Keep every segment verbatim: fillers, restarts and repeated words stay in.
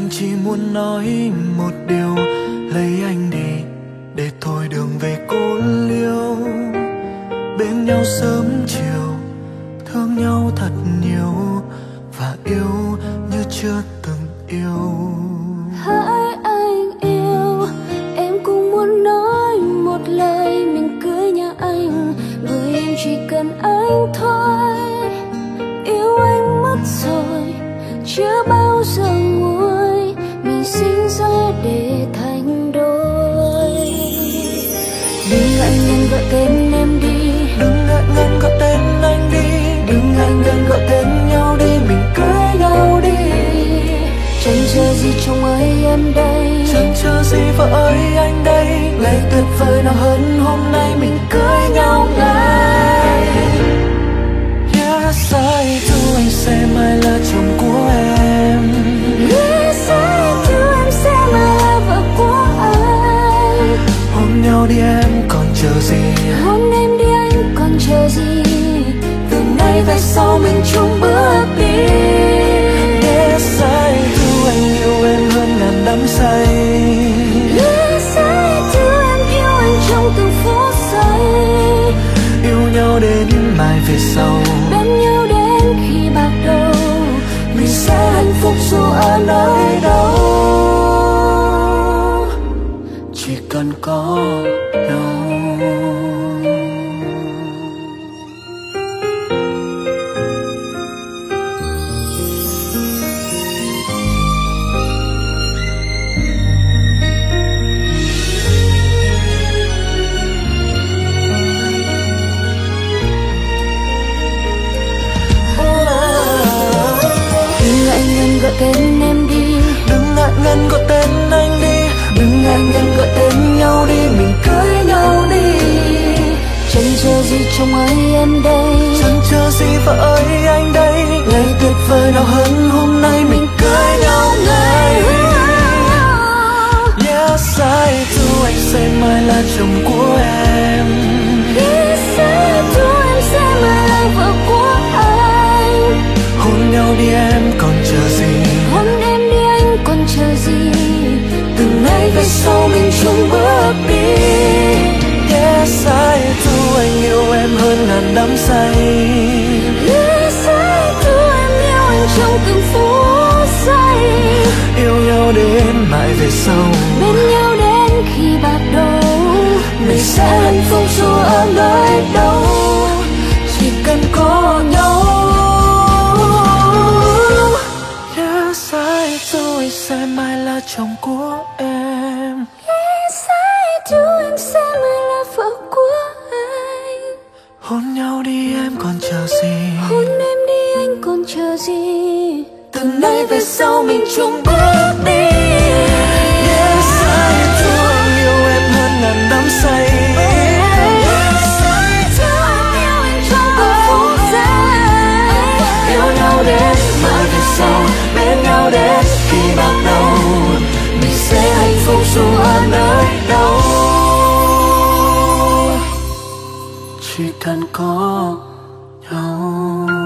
Anh chỉ muốn nói một điều, lấy anh đi để thôi đường về cô liêu. Bên nhau sớm chiều, thương nhau thật nhiều và yêu như chưa từng yêu. Hỡi anh yêu, em cũng muốn nói một lời mình cưới nhau anh, bởi em chỉ cần anh thôi. Yêu anh mất rồi, chưa bao giờ nguôi, mình sinh ra để thành đôi. Đừng ngại ngần gọi tên em đi, đừng ngại ngần gọi tên anh đi, đừng ngại ngần gọi tên nhau đi, mình cưới nhau đi. Chẳng chờ gì chồng ơi em đây, chẳng chờ gì vợ ơi anh đây, ngày tuyệt vời nào hơn hôm nay mình cưới nhau ngay. Yes, I do, anh sẽ mãi là chồng của em. Yes, I do, em sẽ mãi là vợ của anh. Hôn nhau đi em còn chờ gì, hôn em đi anh còn chờ gì, từ nay về sau mình chung bước đi. Yes, I do, anh yêu em hơn ngàn đắm say. Yes, I do, em yêu anh trong từng phút giây. Yêu nhau đến mai về sau, bên nhau đến khi bạc đầu, mình sẽ hạnh phúc dù ở nơi đâu, chỉ cần có nhau. Gọi tên em đi, đừng ngại ngần gọi tên anh đi, đừng ngại ngần gọi tên nhau đi, mình cưới nhau đi. Chẳng chờ gì chồng ơi em đây, chẳng chờ gì vợ ơi anh đây, ngày tuyệt vời nào hơn hôm nay mình cưới nhau ngay. Yes, I do, anh sẽ mãi là chồng của em. Yes, I do, em sẽ mãi là vợ của anh. Hôn nhau đi em còn chờ gì, hôn em đi anh còn chờ gì, từ nay về sau mình chung bước đi. Yes, I do, anh yêu em hơn ngàn đắm say. Yes, I do, em yêu anh trong từng phút giây. Yêu nhau đến mãi về sau, bên nhau đến khi bạc đầu, mình sẽ hạnh phúc dù ở nơi đâu, chỉ cần có nhau. Yes, I do, anh sẽ mãi là chồng của em. Yes, I do, em sẽ mãi là vợ của anh. Hôn nhau đi em còn chờ gì, hôn em đi anh còn chờ gì, từ nay về sau mình chung bước đi. Yes, I do, anh yêu em hơn ngàn đắm say. Yes, I do, em yêu anh trong từng phút giây. Yêu nhau đến mãi về sau, bên nhau đến khi bạc đầu, mình sẽ hạnh phúc dù ở nơi đâu, chỉ cần có nhau.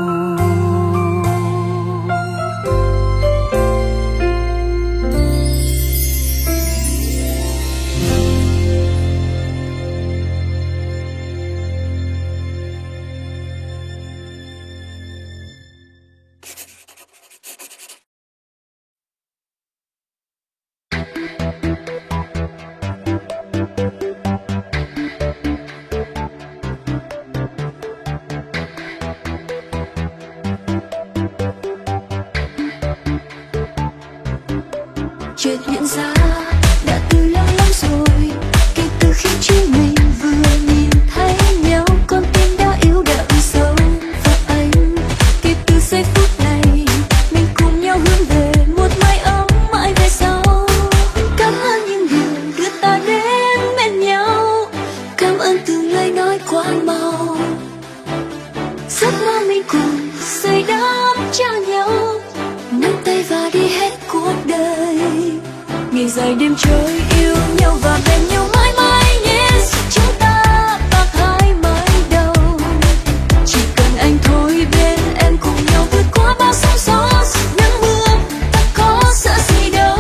Chuyện hiện ra đã từ lâu lắm rồi, kể từ khi chúng mình vừa nhìn thấy nhau, con tim đã yếu đậm sâu vào anh. Kể từ giây phút này mình cùng nhau hướng về một mái ấm mãi về sau. Cảm ơn những điều đưa ta đến bên nhau, cảm ơn từng lời nói quá mau. Giấc mơ mình cùng xây đắp cho nhau, nắm tay và đi hết cuộc đời. Ngày dài đêm trôi yêu nhau và bên nhau mãi mãi. Yes, chúng ta bạc hai mái đầu, chỉ cần anh thôi bên em cùng nhau vượt qua bao sóng gió nắng mưa, ta có sợ gì đâu.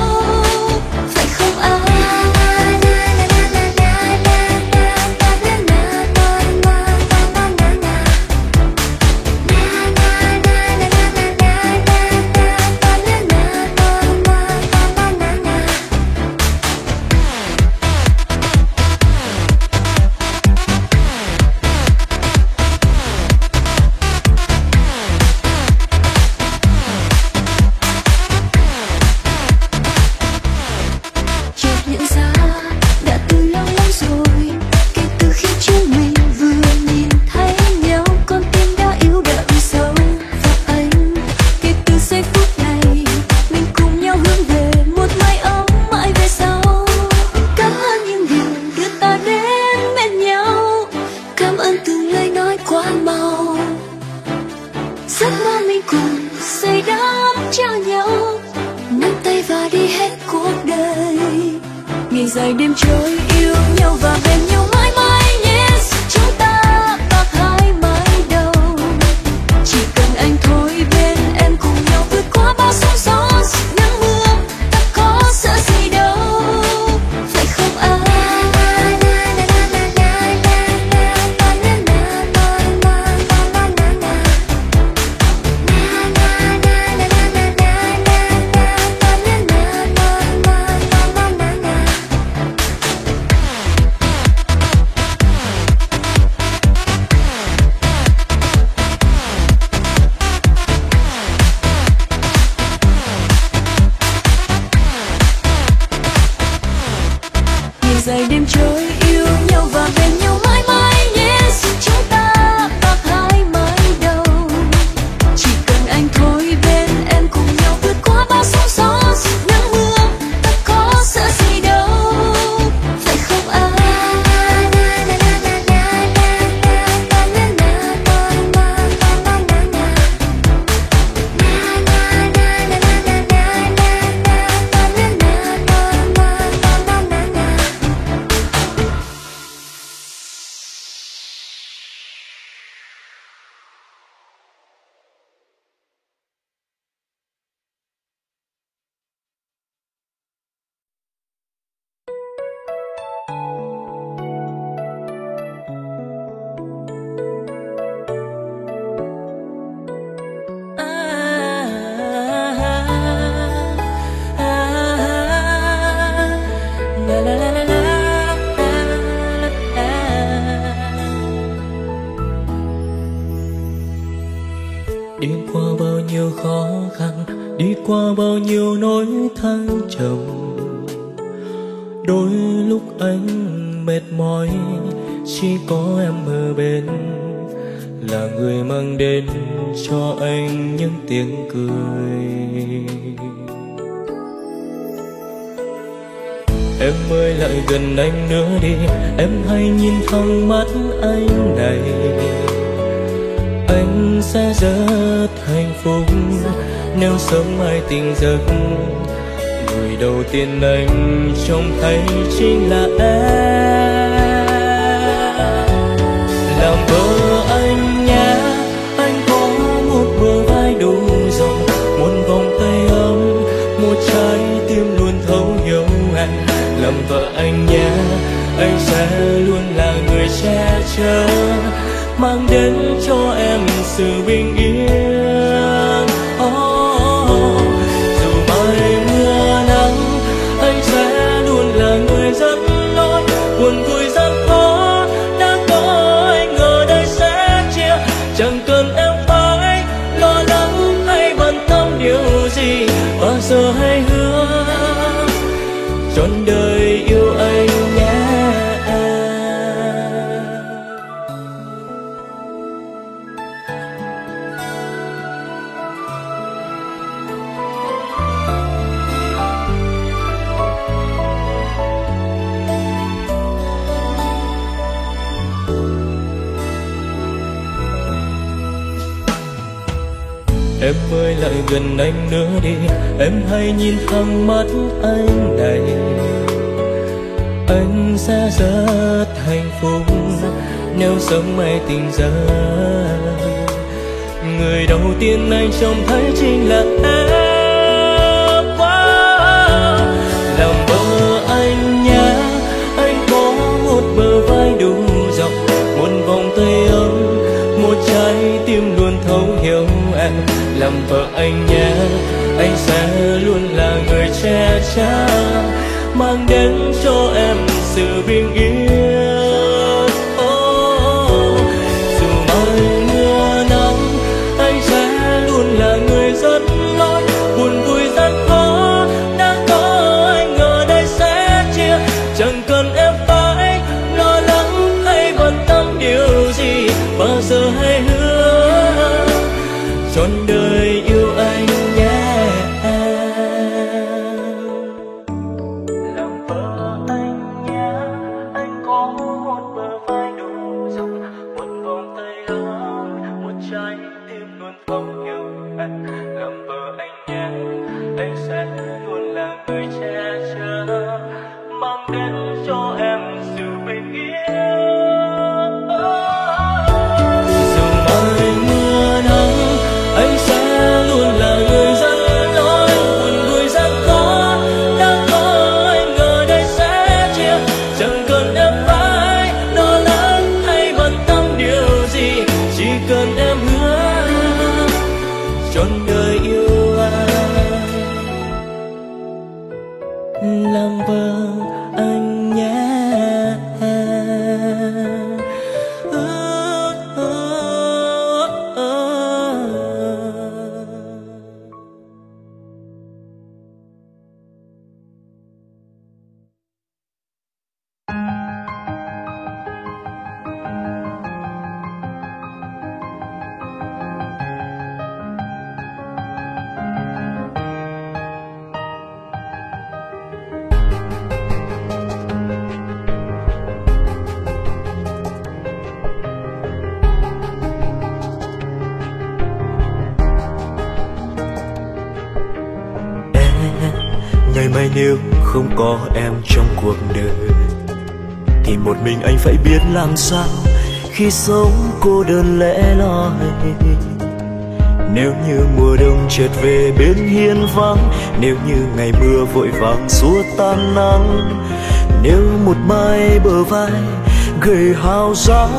qua đi hết cuộc đời. Ngày dài đêm trôi yêu nhau và bên nhau mãi mãi nhé. Chúng ta bạc hai mái đầu, chỉ cần anh thôi bên em cùng nhau vượt qua bao sóng gió nắng mưa. Ta có sợ gì đâu, phải không anh? Dài đêm trôi yêu nhau và bên nhau mãi mãi nhé. Chúng ta bạc hai mái đầu, chỉ cần anh thôi bên em cùng nhau vượt qua bao sóng gió nắng mưa. Ta có sợ gì đâu, phải không anh? Đi qua bao nhiêu khó khăn, đi qua bao nhiêu nỗi thăng trầm, đôi lúc anh mệt mỏi, chỉ có em ở bên, là người mang đến cho anh những tiếng cười. Em ơi lại gần anh nữa đi, em hãy nhìn thẳng mắt anh này. Anh sẽ rất hạnh phúc nếu sớm mai tỉnh giấc, người đầu tiên anh trông thấy chính là em. Làm vợ anh nhé, anh có một bờ vai đủ rộng, một vòng tay ấm, một trái tim luôn thấu hiểu anh. Làm vợ anh nhé, anh sẽ luôn là người che chở, mang đến cho em sự bình yên. Oh, dù mai mưa nắng, anh sẽ luôn là người dẫn lối. Buồn vui gian khó đã có anh ở đây sẽ chia, chẳng cần em phải lo lắng hay bận tâm điều gì. Bao giờ hãy hứa trọn đời yêu anh nhé. Em ơi lại gần anh nữa đi, em hãy nhìn thẳng mắt anh này. Anh sẽ rất hạnh phúc nếu sớm mai tỉnh giấc, người đầu tiên anh trông thấy chính là em. Wow. Làm vợ anh nhé, anh có một bờ vai đủ rộng, một vòng tay ấm, một trái tim luôn thấu hiểu em. Làm vợ anh nhé, anh sẽ luôn là người che chở, mang đến cho em sự bình yên. Oh, dù mai mưa nắng, anh sẽ luôn là người dẫn lối. Buồn vui gian khó đã có anh ở đây sẽ chia, chẳng cần em phải lo lắng hay bận tâm điều gì. Bao giờ hãy hứa trọn đời yêu anh nhé. Làm vợ anh nhé, làm vợ anh nhé. Ngày mai nếu không có em trong cuộc đời thì một mình anh phải biết làm sao khi sống cô đơn lẻ loi. Nếu như mùa đông chợt về bên hiên vắng, nếu như ngày mưa vội vàng xua tan nắng, nếu một mai bờ vai gầy hao giá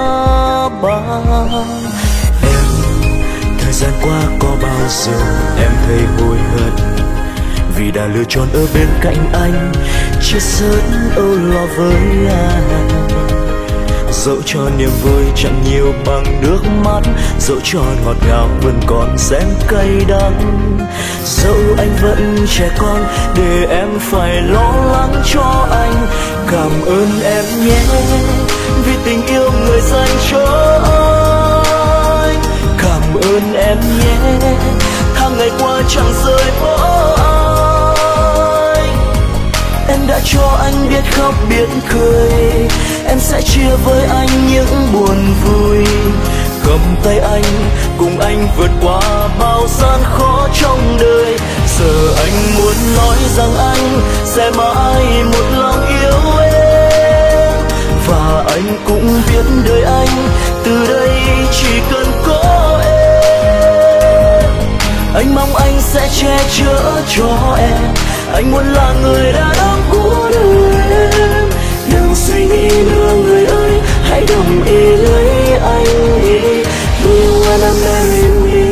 băng. Em, thời gian qua có bao giờ em thấy hối hận vì đã lựa chọn ở bên cạnh anh, chia sớt âu lo với anh. Dẫu cho niềm vui chẳng nhiều bằng nước mắt, dẫu cho ngọt ngào vẫn còn xen cay đắng, dẫu anh vẫn trẻ con để em phải lo lắng cho anh. Cảm ơn em nhé vì tình yêu người dành cho anh. Cảm ơn em nhé tháng ngày qua chẳng rời bỏ anh. Em đã cho anh biết khóc biết cười, em sẽ chia với anh những buồn vui. Cầm tay anh cùng anh vượt qua bao gian khó trong đời. Giờ anh muốn nói rằng anh sẽ mãi một lòng yêu em, và anh cũng biết đời anh từ đây chỉ cần có em. Anh mong anh sẽ che chở cho em, anh muốn là người đàn ông của đời em. Đừng suy nghĩ nữa người ơi, hãy đồng ý lấy anh đi. Do you wanna marry me?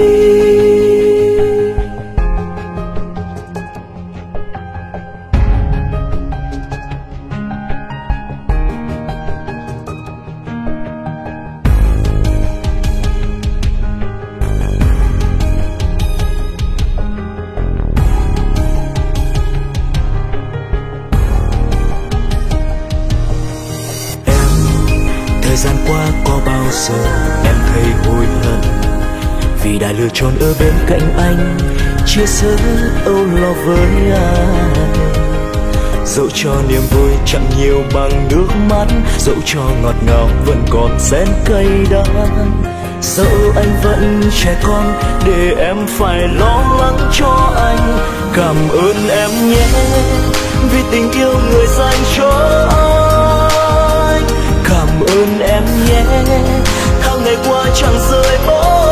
Thời gian qua có bao giờ em thấy hối hận vì đã lựa chọn ở bên cạnh anh, chia sẻ âu lo với anh. Dẫu cho niềm vui chẳng nhiều bằng nước mắt, dẫu cho ngọt ngào vẫn còn xen cay đắng, dẫu anh vẫn trẻ con để em phải lo lắng cho anh. Cảm ơn em nhé vì tình yêu người dành cho anh. Cảm ơn em nhé tháng ngày qua chẳng rời bỏ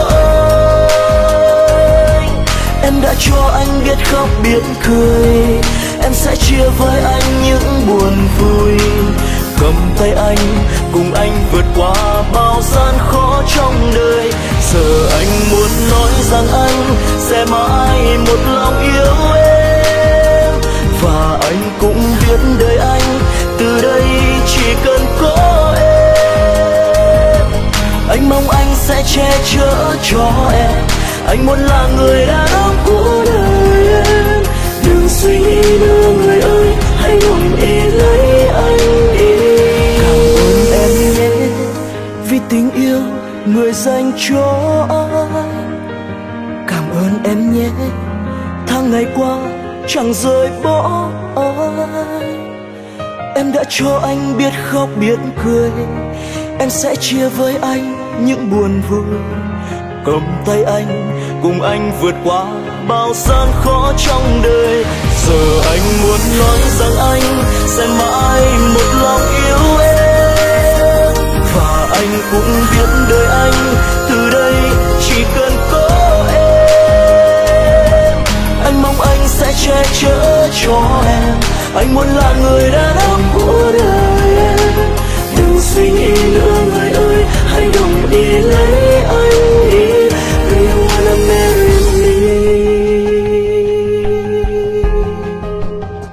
anh. Em đã cho anh biết khóc biết cười, em sẽ chia với anh những buồn vui. Cầm tay anh cùng anh vượt qua bao gian khó trong đời. Giờ anh muốn nói rằng anh sẽ mãi một lòng yêu em, và anh cũng biết đời anh từ đây chỉ cần có em. Anh mong anh sẽ che chở cho em, anh muốn là người đàn ông của đời em. Đừng suy nghĩ nữa người ơi, hãy đồng ý lấy anh đi. Cảm ơn em nhé vì tình yêu người dành cho anh. Cảm ơn em nhé tháng ngày qua chẳng rời bỏ anh. Em đã cho anh biết khóc biết cười, em sẽ chia với anh những buồn vui. Cầm tay anh cùng anh vượt qua bao gian khó trong đời. Giờ anh muốn nói rằng anh sẽ mãi một lòng yêu em, và anh cũng biết đời anh từ đây chỉ cần có em. Anh mong anh sẽ che chở cho em, anh muốn là người đàn ông của đời em. Đừng suy nghĩ nữa người ơi, hãy đồng ý lấy anh đi. Do you wanna marry me?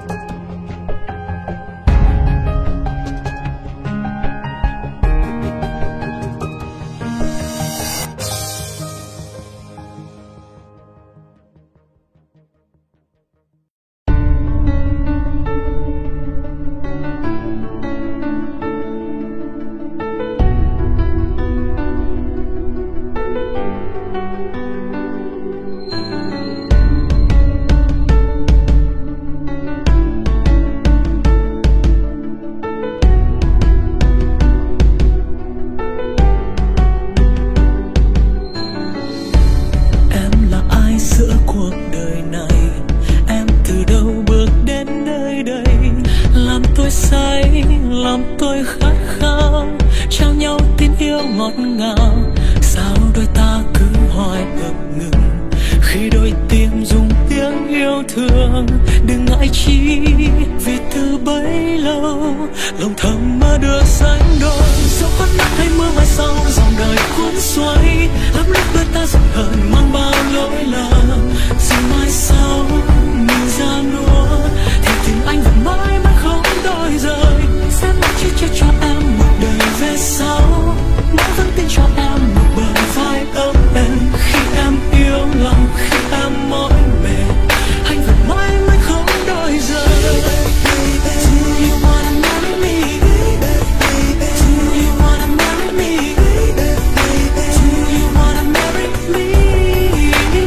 lòng thầm mơ được sánh đôi. Dẫu có nắng hay mưa mai sau dòng đời cuốn xoay, lắm lúc đôi ta giận hờn mang bao lỗi lầm. Rồi mai sau mình ra nua thì tình anh vẫn mãi mãi không đổi rời. Sẽ mãi chia chia cho em một đời về sau, mãi vẫn tin cho em một bờ vai ấm êm. Khi em yêu lòng, khi em mỏi mệt, anh vẫn mãi mãi không đổi rời. Do you wanna marry me? Do you wanna marry me? Do you wanna marry me? Do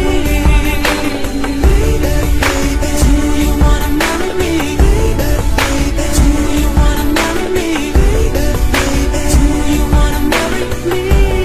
you wanna marry me? Do you wanna marry me? Do you wanna marry me?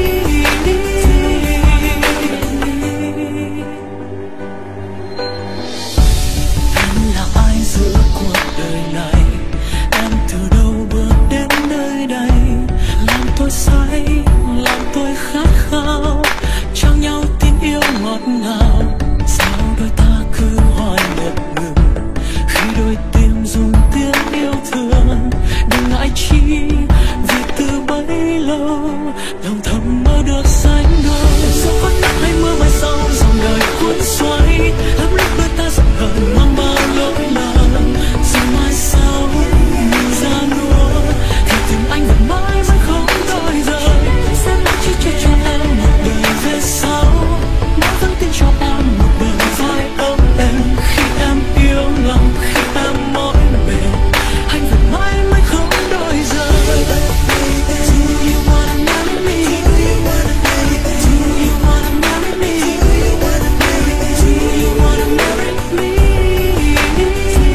Em là ai giữa cuộc đời này? Em từ đâu bước đến nơi đây? Làm tôi say, làm tôi khát khao, trao nhau tin yêu ngọt ngào. Sao đôi ta cứ hoài ngập ngừng khi đôi tim dùng tiếng yêu thương? Đừng ngại chi vì từ bấy lâu lòng thầm mơ được sánh đôi. Dẫu có nắng hay mưa mai sau dòng đời cuốn xoay, lắm lúc đôi ta giận hờn mang bao lỗi lầm. Rồi mai sau mình ra nua thì tình anh vẫn mãi mãi không đổi rời. Sẽ mãi chỉ chia cho em một đời về sau, mãi vẫn tin cho em một bờ vai ấm êm. Khi em yêu lòng, khi em mỏi mệt, anh vẫn mãi mãi không đổi rời. Do you wanna marry me? Do you wanna marry me? Do you wanna marry me? Do you wanna marry me? Do you wanna marry me? Do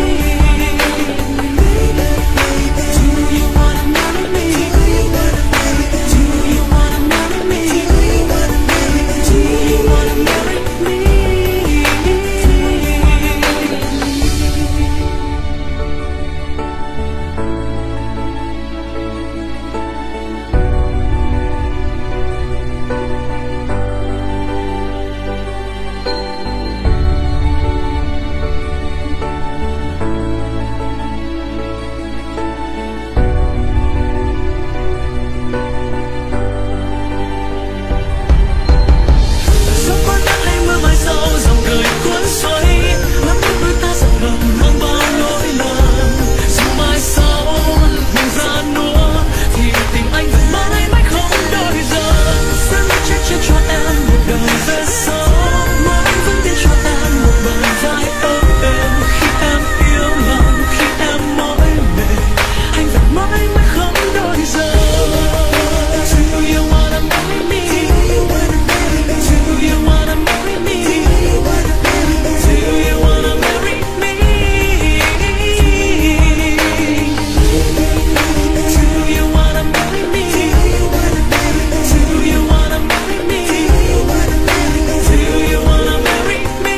you wanna marry me? Do you wanna marry me? Do you wanna marry me? Dẫu có nắng hay mưa mai sau dòng đời cuốn xoay, lắm lúc đôi ta giận hờn mang bao lỗi lầm. Dù mai sau mình ra nua thì tình anh vẫn mãi mãi không đổi rời. Sẽ mãi che chở cho em một đời về sau, mãi vẫn tin cho em một bờ vai ấm êm. Khi em yêu lòng, khi em mỏi mệt, anh vẫn mãi mãi không đổi rời. Do you wanna marry me? Do you wanna marry me? Do you wanna marry me? Do you wanna marry me? Do you wanna marry me? Do you wanna marry me? Do you wanna marry me? Do you wanna marry me? Do you wanna marry me? Do you wanna marry me?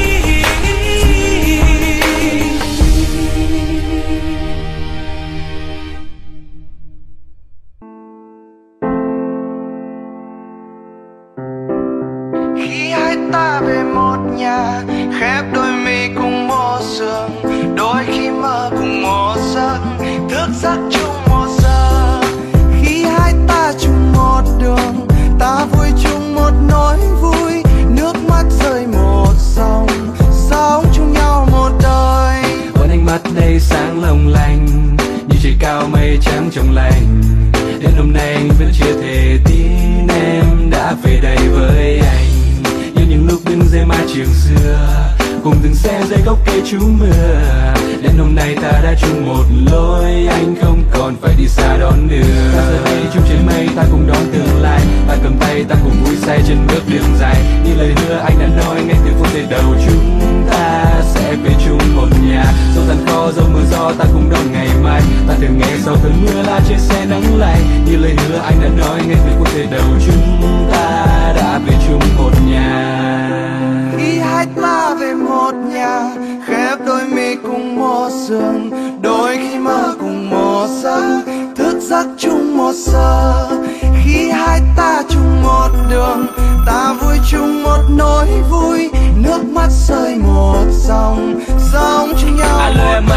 Khi hai ta về một nhà, khép đôi mi cùng một giường, đôi khi mơ cùng một giấc, thức giấc chung một giờ. Khi hai ta chung một đường, ta vui chung một nỗi vui, nước mắt rơi một dòng, sống chung nhau một đời. Vẫn ánh mắt đây sáng long lanh như trời cao mây trắng trong lành. Đến hôm nay anh vẫn chưa thể tin em đã về đây với anh. Như những lúc đứng dưới mái trường xưa, cùng từng xe dưới gốc cây trú mưa. Đến hôm nay ta đã chung một lối, anh không còn phải đi xa đón nữa. Ta giờ đây chung trên mây, ta cùng đón tương lai. Ta cầm tay, ta cùng vui say trên bước đường dài. Như lời hứa anh đã nói ngay từ phút giây đầu, chúng ta sẽ về chung một nhà. Dẫu gian khó, dẫu mưa gió, ta cùng đón ngày mai. Ta thường nghe sau cơn mưa là trên xe nắng lạnh. Như lời hứa anh đã nói ngay từ phút giây đầu, chúng ta đã về chung một nhà. Khi hai ta về một nhà, khép đôi mi cùng một giường, đôi khi mơ cùng một giấc, thức giấc chung một giờ. Khi hai ta chung một đường, ta vui chung một nỗi vui, nước mắt rơi một dòng, sống chung nhau. Alo em, anh đang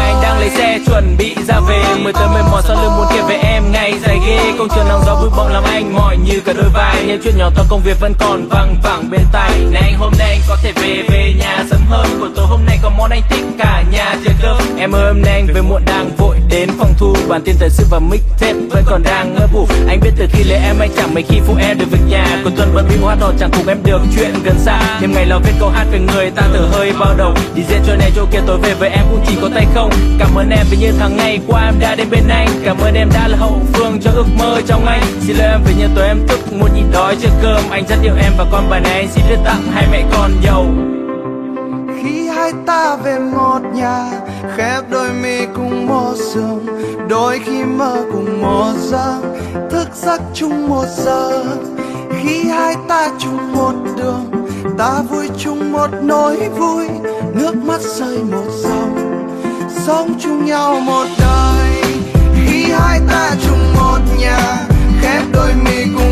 lấy xe chuẩn bị ra về. Mới tới mệt mỏi sau lưng muốn kể về em ngày dài ghê. Công trường nắng gió bụi bặm làm anh mỏi như cả đôi vai. Những chuyện nhỏ to công việc vẫn còn văng vẳng bên tai. Này anh hôm nay anh có thể về về nhà sớm hơn. Buổi tối hôm nay có món anh thích cả nhà chơi cơm. Em ơi hôm nay anh về muộn đang vội đến phòng thu. Bản tin thời sự và mixtape vẫn còn đang ngơ ngủ. Anh biết từ khi lấy em anh chẳng mấy khi phụ em được việc nhà. Cuối tuần bận bịu hát hò chẳng cùng em được chuyện gần xa. Thêm ngày lo viết câu hát về người ta thở hơi bao đầu. Đi dễ chỗ này chỗ kia tối về với em cũng chỉ có tay không. Cảm ơn em vì như tháng ngày qua em đã đến bên anh. Cảm ơn em đã là hậu phương cho ước mơ trong anh. Xin lỗi em vì như tối em thức muốn nhịn đói chưa cơm. Anh rất yêu em và con bài này anh xin đưa tặng hai mẹ con giàu. Khi hai ta về một nhà, khép đôi mi cùng một giường, đôi khi mơ cùng một giấc, thức giấc chung một giờ. Khi hai ta chung một đường, ta vui chung một nỗi vui, nước mắt rơi một dòng, sống chung nhau một đời. Khi hai ta chung một nhà, khép đôi mi cùng